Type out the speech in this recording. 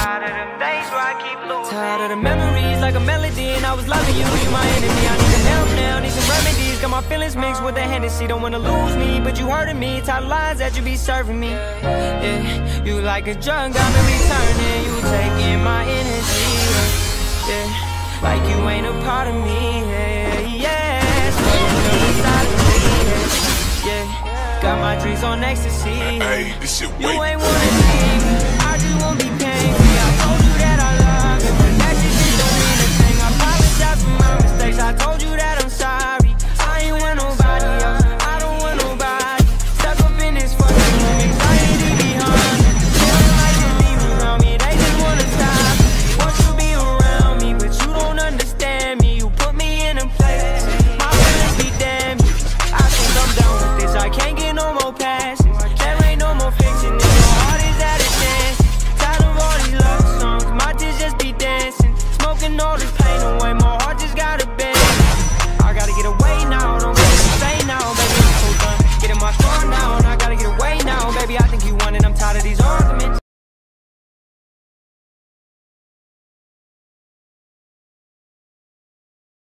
Tired of them days where I keep losing. Tired of the memories like a melody, and I was loving you, you my enemy. I need some help now, need some remedies. Got my feelings mixed with the Hennessy. Don't wanna lose me, but you hurting me. Tired of lines that you be serving me. Yeah, you like a drug, got me returning. You taking my energy. Yeah, like you ain't a part of me. Yeah, inside of me. Yeah, got my dreams on ecstasy. Hey, this shit You ain't wanna leave.